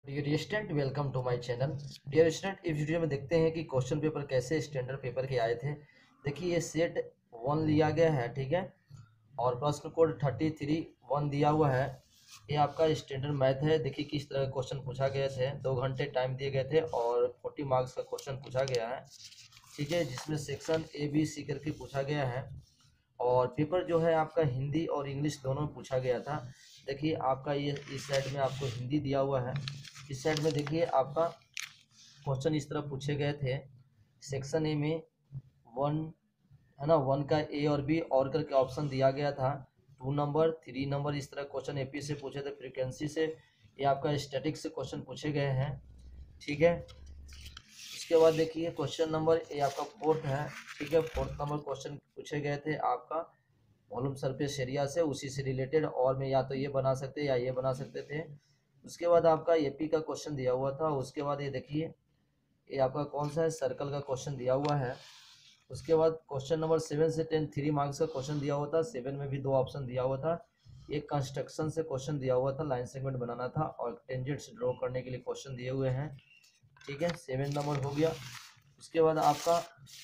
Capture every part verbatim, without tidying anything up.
Dear student, welcome to my channel. Dear student, इस video में देखते हैं कि क्वेश्चन पेपर कैसे स्टैंडर्ड पेपर के आए थे। देखिए, ये सेट वन लिया गया है, ठीक है, और प्रश्न कोड थर्टी थ्री वन दिया हुआ है। ये आपका स्टैंडर्ड मैथ है। देखिए किस तरह के क्वेश्चन पूछा गए थे। दो घंटे टाइम दिए गए थे और फोर्टी मार्क्स का क्वेश्चन पूछा गया है, ठीक है, जिसमें सेक्शन ए बी सी करके पूछा गया है। और पेपर जो है आपका हिंदी और इंग्लिश दोनों में पूछा गया था। देखिए आपका ये इस साइड में आपको हिंदी दिया हुआ है, इस साइड में देखिए आपका क्वेश्चन इस तरह पूछे गए थे। सेक्शन ए में वन है ना, वन का ए और बी और करके ऑप्शन दिया गया था। टू नंबर थ्री नंबर इस तरह क्वेश्चन एपी से पूछे थे। फ्रीक्वेंसी से ये आपका स्टैटिक से क्वेश्चन पूछे गए हैं, ठीक है। इसके बाद देखिए क्वेश्चन नंबर ये आपका फोर्थ है, ठीक है। फोर्थ नंबर क्वेश्चन पूछे गए थे आपका वॉल्यूम सरफेस एरिया से, उसी से रिलेटेड, और में या तो ये बना सकते या ये बना सकते थे। उसके बाद आपका एपी का क्वेश्चन दिया हुआ था। उसके बाद ये देखिए ये आपका कौन सा है, सर्कल का क्वेश्चन दिया हुआ है। उसके बाद क्वेश्चन नंबर सेवन से टेन थ्री मार्क्स का क्वेश्चन दिया हुआ था। सेवन में भी दो ऑप्शन दिया हुआ था। एक कंस्ट्रक्शन से क्वेश्चन दिया हुआ था, लाइन सेगमेंट बनाना था, और टेंजेंट्स ड्रॉ करने के लिए क्वेश्चन दिए हुए हैं, ठीक है। सेवन नंबर हो गया। उसके बाद आपका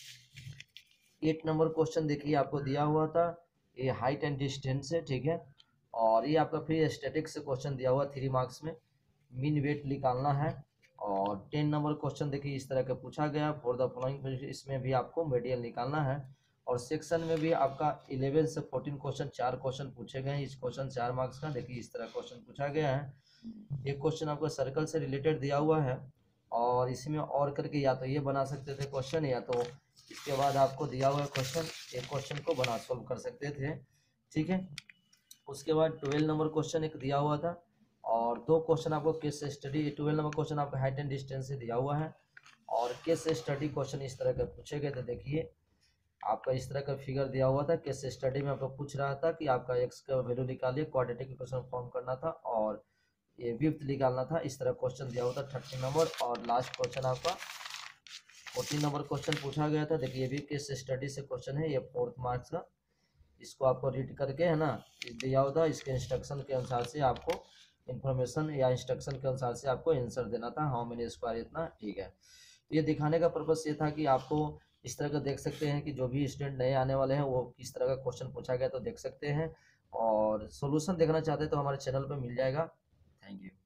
एट नंबर क्वेश्चन देखिए आपको दिया हुआ था, ये हाइट एंड डिस्टेंस है, ठीक है। और ये आपका फ्री स्टैटिक से क्वेश्चन दिया हुआ थ्री मार्क्स में, मीन वेट निकालना है। और टेन नंबर क्वेश्चन देखिए इस तरह का पूछा गया, फॉर द फॉलोइंग, इसमें भी आपको मेडियल निकालना है। और सेक्शन में भी आपका इलेवन से फोर्टीन क्वेश्चन, चार क्वेश्चन पूछे गए हैं। इस क्वेश्चन चार मार्क्स का देखिए इस तरह क्वेश्चन पूछा गया है। एक क्वेश्चन आपको सर्कल से रिलेटेड दिया हुआ है, और इसमें और करके या तो ये बना सकते थे क्वेश्चन, या तो इसके बाद आपको दिया हुआ क्वेश्चन एक क्वेश्चन को बना सॉल्व कर सकते थे, ठीक है। उसके बाद ट्वेल्व नंबर क्वेश्चन एक दिया हुआ था, और दो क्वेश्चन आपको case study, twelve number question आपका हाइट एंड डिस्टेंस से दिया हुआ है, और केस स्टडी क्वेश्चन इस तरह के पूछे गए थे। देखिए आपका इस तरह का फिगर दिया हुआ था। केस स्टडी में आपको पूछ रहा था कि आपका एक्स का वैल्यू निकालिए, क्वाड्रेटिक इक्वेशन फॉर्म करना था, और ये विड्थ निकालना था। इस तरह क्वेश्चन दिया हुआ था थर्टी नंबर। और लास्ट क्वेश्चन आपका फोर्टीन नंबर क्वेश्चन पूछा गया था। देखिए ये भी केस स्टडी से क्वेश्चन है, ये फोर्थ मार्क्स का। इसको आपको रीड करके, है ना, दिया होता, इसके इंस्ट्रक्शन के अनुसार से आपको इन्फॉर्मेशन या इंस्ट्रक्शन के अनुसार से आपको आंसर देना था, हाउ मेनी स्क्वायर इतना, ठीक है। तो ये दिखाने का पर्पस ये था कि आपको इस तरह का देख सकते हैं कि जो भी स्टूडेंट नए आने वाले हैं वो किस तरह का क्वेश्चन पूछा गया तो देख सकते हैं। और सॉल्यूशन देखना चाहते हैं तो हमारे चैनल पर मिल जाएगा। Thank you.